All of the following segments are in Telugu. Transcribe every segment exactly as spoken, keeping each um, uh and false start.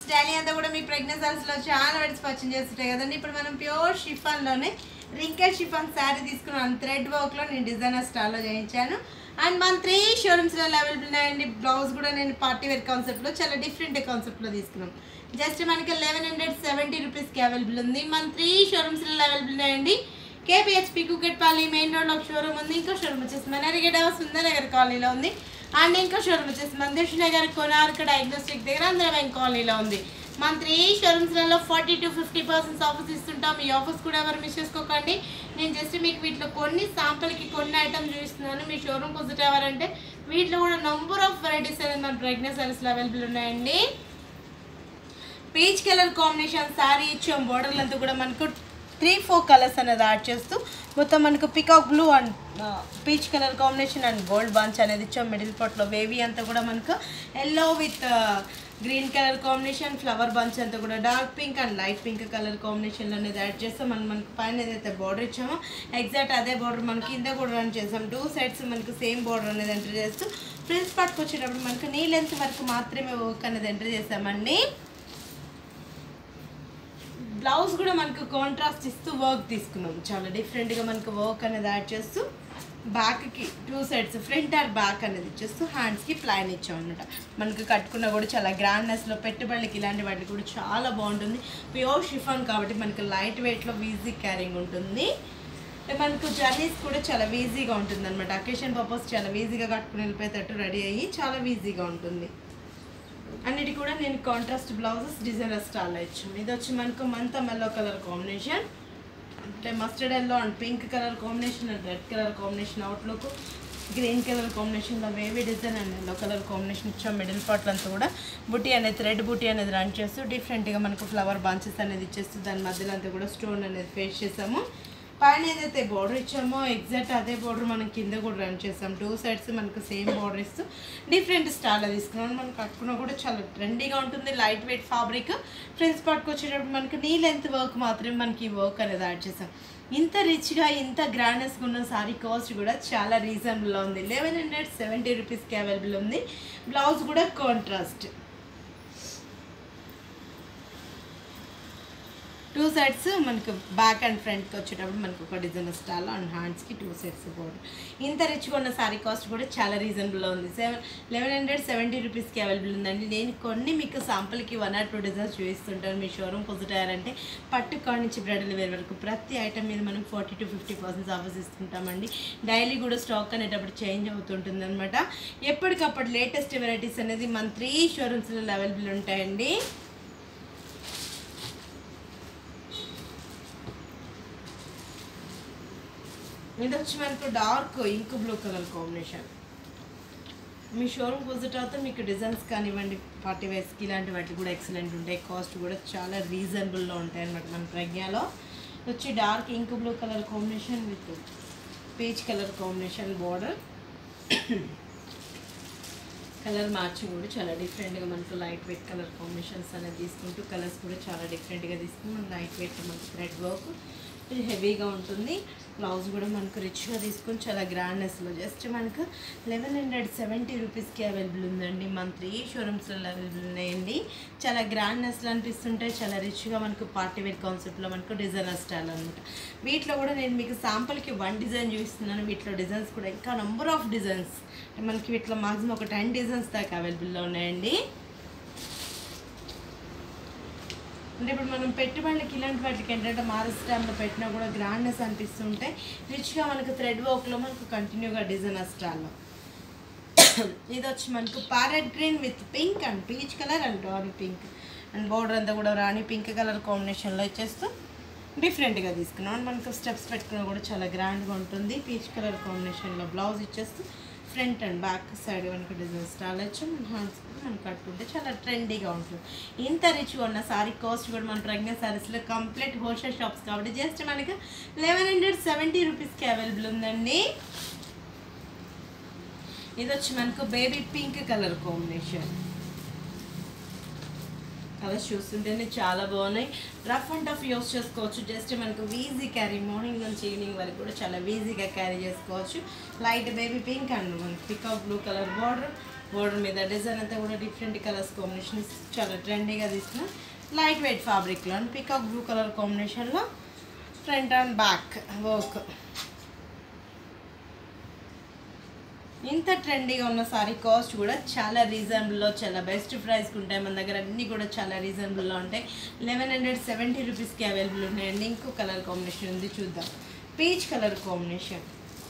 డైలీ అంతా కూడా మీ ప్రెగ్నెన్సీ సారీస్లో చాలా వెరైటీస్ పర్చేజ్ చేస్తుంటాయి కదండి. ఇప్పుడు మనం ప్యూర్ షిఫాన్లోనే రింకెల్ షిఫాన్ శారీ తీసుకున్నాను. థ్రెడ్ వర్క్లో నేను డిజైనర్ స్టైల్లో చేయించాను. అండ్ మన త్రీ షోరూమ్స్లో అవైలబుల్ ఉన్నాయండి. బ్లౌజ్ కూడా నేను పార్టీ వేర్ కాన్సెప్ట్లో చాలా డిఫరెంట్ కాన్సెప్ట్లో తీసుకున్నాం. జస్ట్ మనకి లెవెన్ హండ్రెడ్ సెవెంటీ రూపీస్కి అవైలబుల్ ఉంది. మన త్రీ షోరూమ్స్లో అవైలబుల్ ఉన్నాయండి. కేపీహెచ్పి కుకెట్పల్లి మెయిన్ రోడ్లో ఒక షోరూమ్ ఉంది. ఇంకో షోరూమ్ వచ్చేసి మనరిగేట సుందరనగర్ కాలనీలో ఉంది. అండ్ ఇంకో షోరూమ్ వచ్చేసి మందేష్ నగర్ కొనార్క్ డయాగ్నోస్టిక్ దగ్గర ఆంధ్ర బ్యాంక్ కాలనీలో ఉంది. మన త్రీ షోరూమ్స్లలో forty to fifty percents offers ఇస్తుంటాం. ఈ ఆఫర్స్ కూడా ఎవరు మిస్ చేసుకోకండి. నేను జస్ట్ మీకు వీటిలో కొన్ని శాంపుల్కి కొన్ని ఐటమ్స్ చూపిస్తున్నాను. మీ షోరూమ్ విజిట్ అవ్వాలంటే వీటిలో కూడా నంబర్ ఆఫ్ వెరైటీస్ అనేది మన ప్రెగ్నెన్సీ సారీస్లో అవైలబుల్ ఉన్నాయండి. పీచ్ కలర్ కాంబినేషన్ శారీ ఇచ్చాం. బోర్డర్లు అంతా కూడా మనకు త్రీ ఫోర్ కలర్స్ అనేది యాడ్ చేస్తూ మొత్తం మనకు peacock blue and peach colour combination and gold bunch అనేది ఇచ్చాం. మిడిల్ పార్ట్లో వేవీ అంతా కూడా మనకు yellow with green colour combination, flower bunch అంతా కూడా dark pink and light pink colour కాంబినేషన్లో అనేది యాడ్ చేస్తాం. మనం మనకు పైన ఏదైతే బార్డర్ ఇచ్చామో ఎగ్జాక్ట్ అదే బార్డర్ మనకి కింద కూడా రన్ చేస్తాం. టూ సైడ్స్ మనకు సేమ్ బార్డర్ అనేది ఎంటర్ చేస్తూ ఫ్రిల్స్ పార్ట్కి వచ్చేటప్పుడు మనకు నీ లెంత్ వరకు మాత్రమే వర్క్ అనేది ఎంటర్ చేస్తామండి. బ్లౌజ్ కూడా మనకు కాంట్రాస్ట్ ఇస్తూ వర్క్ తీసుకున్నాం. చాలా డిఫరెంట్గా మనకు వర్క్ అనేది యాడ్ చేస్తూ బ్యాక్కి two sides front or back అనేది ఇచ్చేస్తూ హ్యాండ్స్కి ప్లాన్ ఇచ్చాం అనమాట. మనకు కట్టుకున్నా కూడా చాలా గ్రాండ్నెస్లో పెట్టుబడికి ఇలాంటి వాటికి కూడా చాలా బాగుంటుంది. ప్యూర్ షిఫాన్ కాబట్టి మనకు లైట్ వెయిట్లో ఈజీ క్యారింగ్ ఉంటుంది. మనకు జర్నీస్ కూడా చాలా ఈజీగా ఉంటుంది అనమాట. అకేషన్ పర్పస్ చాలా ఈజీగా కట్టుకుని వెళ్ళిపోయేటట్టు రెడీ అయ్యి చాలా ఈజీగా ఉంటుంది. అన్నిటి కూడా నేను కాంట్రాస్ట్ బ్లౌజెస్ డిజైనర్ స్టైల్లో ఇచ్చాను. ఇది వచ్చి మనకు మంత మెల్లో కలర్ కాంబినేషన్ అంటే mustard yellow and pink colour combination and red colour combination outlook, green colour కాంబినేషన్లో wavy design and yellow colour combination ఇచ్చాం. మిడిల్ పార్ట్ అంతా కూడా బుటీ అనేది థ్రెడ్ బుటీ అనేది రన్ చేస్తూ డిఫరెంట్గా మనకు ఫ్లవర్ బంచెస్ అనేది ఇచ్చేస్తూ దాని మధ్యలో అంతా కూడా స్టోన్ అనేది ఫేస్ చేసాము. పైన ఏదైతే బార్డర్ ఇచ్చామో ఎగ్జాక్ట్ అదే బార్డర్ మనం కింద కూడా రన్ చేస్తాం. టూ సైడ్స్ మనకు సేమ్ బార్డర్ ఇస్తూ డిఫరెంట్ స్టైల్లో తీసుకున్నాం. మనం కట్టుకున్నా కూడా చాలా ట్రెండీగా ఉంటుంది. Light weight fabric. ఫ్రిల్స్ పార్ట్కి వచ్చేటప్పుడు మనకు నీ లెంత్ వర్క్ మాత్రమే మనకి ఈ వర్క్ అనేది యాడ్ చేసాం. ఇంత రిచ్గా ఇంత గ్రాండ్నెస్గా ఉన్న సారీ కాస్ట్ కూడా చాలా రీజనబుల్లో ఉంది. లెవెన్ హండ్రెడ్ సెవెంటీ రూపీస్కి అవైలబుల్ ఉంది. బ్లౌజ్ కూడా కాంట్రాస్ట్. టూ సైడ్స్ మనకు బ్యాక్ అండ్ ఫ్రంట్కి వచ్చేటప్పుడు మనకు ఒక డిజైనర్ స్టైల్ అండ్ హ్యాండ్స్కి టూ సైడ్స్ బోర్డర్. ఇంత రిచ్గా ఉన్న సారీ కాస్ట్ కూడా చాలా రీజనబుల్లో ఉంది. సెవెన్ లెవెన్ హండ్రెడ్ సెవెంటీ రూపీస్కి అవైలబుల్ ఉందండి. నేను కొన్ని మీకు శాంపుల్కి వన్ ఆర్ టూ డిజైన్స్ చూపిస్తుంటాను. మీ షోరూమ్ విజిట్ అయ్యారంటే పట్టు కాడ నుంచి బ్రైడల్ వేర్ వరకు ప్రతి ఐటమ్ మీద మనం forty to fifty percent offers ఇస్తుంటామండి. డైలీ కూడా స్టాక్ అనేటప్పుడు చేంజ్ అవుతుంటుంది అనమాట. ఎప్పటికప్పుడు లేటెస్ట్ వెరైటీస్ అనేది మన త్రీ షోరూమ్స్లో అవైలబుల్ ఉంటాయండి. ఇది వచ్చి మనకు dark ink blue colour combination. మీ షోరూమ్ విజిట్ అవుతే మీకు డిజైన్స్ కానివ్వండి పార్టీ వేర్స్కి ఇలాంటి వాటికి కూడా ఎక్సలెంట్ ఉంటాయి. కాస్ట్ కూడా చాలా రీజనబుల్లో ఉంటాయి అన్నమాట. మన ప్రజ్ఞలో వచ్చి dark ink blue colour combination with peach colour combination border. Colour matching కూడా చాలా డిఫరెంట్గా మనకు లైట్ వెయిట్ కలర్ కాంబినేషన్స్ అనేది తీసుకుంటూ కలర్స్ కూడా చాలా డిఫరెంట్గా తీసుకుని మన లైట్ వెయిట్ మనకు థ్రెడ్ వర్క్ హెవీగా ఉంటుంది. బ్లౌజ్ కూడా మనకు రిచ్గా తీసుకొని చాలా గ్రాండ్నెస్లో జస్ట్ మనకు లెవెన్ హండ్రెడ్ సెవెంటీ రూపీస్కి అవైలబుల్ ఉందండి. మన త్రీ షోరూమ్స్లో అవైలబుల్ ఉన్నాయండి. చాలా గ్రాండ్నెస్లో అనిపిస్తుంటాయి. చాలా రిచ్గా మనకు పార్టీ వేర్ కాన్సెప్ట్లో మనకు డిజైనర్ స్టైల్ అనమాట. వీటిలో కూడా నేను మీకు శాంపుల్కి వన్ డిజైన్ చూపిస్తున్నాను. వీటిలో డిజైన్స్ కూడా ఇంకా నంబర్ ఆఫ్ డిజైన్స్ మనకి వీటిలో మాక్సిమం ఒక టెన్ డిజైన్స్ దాకా అవైలబుల్లో ఉన్నాయండి. అంటే ఇప్పుడు మనం పెట్టుబడులకి ఇలాంటి వాటికి ఏంటంటే మారస్ టైంలో పెట్టినా కూడా గ్రాండ్నెస్ అనిపిస్తుంటే రిచ్గా మనకు థ్రెడ్ వర్క్లో మనకు కంటిన్యూగా డిజైనర్ స్టైల్లో. ఇది వచ్చి మనకు parrot green with pink and peach colour and rani pink and border అంతా కూడా రాణి పింక్ కలర్ కాంబినేషన్లో ఇచ్చేస్తూ డిఫరెంట్గా తీసుకున్నాం. మనకు స్టెప్స్ పెట్టుకున్నా కూడా చాలా గ్రాండ్గా ఉంటుంది. పీచ్ కలర్ కాంబినేషన్లో బ్లౌజ్ ఇచ్చేస్తూ ఫ్రంట్ అండ్ బ్యాక్ సైడ్ మనకు డిజైన్ స్టైల్ వచ్చి మన హ్యాండ్స్ మనం కట్టుకుంటే చాలా ట్రెండీగా ఉంటుంది. ఇంత రిచ్గా ఉన్న సారీ కాస్ట్ కూడా మన ప్రజ్ఞ సారీస్లో కంప్లీట్ హోల్సేల్ షాప్స్ కాబట్టి జస్ట్ మనకి లెవెన్ హండ్రెడ్ సెవెంటీ రూపీస్కి అవైలబుల్ ఉందండి. ఇది వచ్చి మనకు baby pink colour combination. Colours చూస్తుంటేనే చాలా బాగున్నాయి. రఫ్ అండ్ టఫ్ యూస్ చేసుకోవచ్చు. జస్ట్ మనకు ఈజీ క్యారీ మార్నింగ్ నుంచి ఈవినింగ్ వరకు కూడా చాలా ఈజీగా క్యారీ చేసుకోవచ్చు. లైట్ బేబీ పింక్ అండ్ మనకి peacock blue colour border border మీద డిజైన్ అంతా కూడా డిఫరెంట్ కలర్స్ కాంబినేషన్ చాలా ట్రెండీగా తీసుకున్న లైట్ వెయిట్ ఫ్యాబ్రిక్లో పికాక్ బ్లూ కలర్ కాంబినేషన్లో ఫ్రంట్ అండ్ బ్యాక్ వర్క్. ఇంత ట్రెండీగా ఉన్న సారీ కాస్ట్ కూడా చాలా రీజనబుల్లో చాలా బెస్ట్ ప్రైస్కి ఉంటాయి. మన దగ్గర అన్నీ కూడా చాలా రీజనబుల్లో ఉంటాయి. లెవెన్ హండ్రెడ్ సెవెంటీ రూపీస్కి అవైలబుల్ ఉన్నాయండి. ఇంకో కలర్ కాంబినేషన్ ఉంది చూద్దాం. Peach colour combination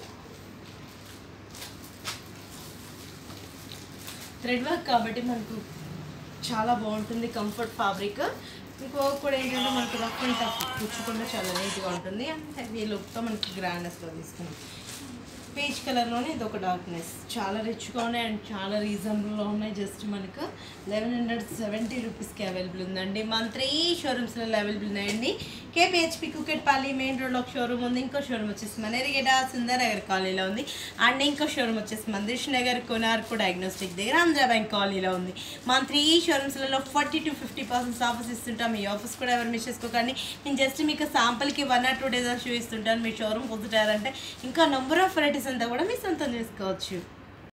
thread work కాబట్టి మనకు చాలా బాగుంటుంది. Comfort fabric. ఇంకో కూడా ఏంటంటే మనకు రఫ్ అండ్ టఫ్ కూర్చుకుండా చాలా నీట్గా ఉంటుంది. అండ్ హెవీ లుక్తో మనకి గ్రాండ్నెస్లో తీసుకుంది. పీచ్ కలర్లోనే ఇది ఒక డార్క్నెస్ చాలా రిచ్గా ఉన్నాయి అండ్ చాలా రీజనబుల్లో ఉన్నాయి. జస్ట్ మనకు లెవెన్ హండ్రెడ్ సెవెంటీ రూపీస్కి అవైలబుల్ ఉందండి. మన త్రీ షోరూమ్స్లో అవైలబుల్ ఉన్నాయండి. కేపీహెచ్పి కుకెట్పల్లి మెయిన్ రోడ్లో ఒక షోరూమ్ ఉంది. ఇంకో షోరూమ్ వచ్చేసి మనేరిగేట సుందర్ నగర్ కాలనీలో ఉంది. అండ్ ఇంకో షోరూమ్ వచ్చేసి మందిష్ నగర్ కొనార్కు డయాగ్నోస్టిక్ దగ్గర ఆంధ్ర బ్యాంక్ కాలనీలో ఉంది. మన త్రీ షోరూమ్స్లలో forty to fifty percent offers ఇస్తుంటాం. ఈ ఆఫర్స్ కూడా ఎవరు మిస్ చేసుకోకండి. నేను జస్ట్ మీకు శాంపుల్కి one or two days show ఇస్తుంటాను. మీ షోరూమ్ పొందుతారంటే ఇంకా నెంబర్ ఆఫ్ వెరైటీస్ అంతా కూడా మీ సొంతం చేసుకోవచ్చు.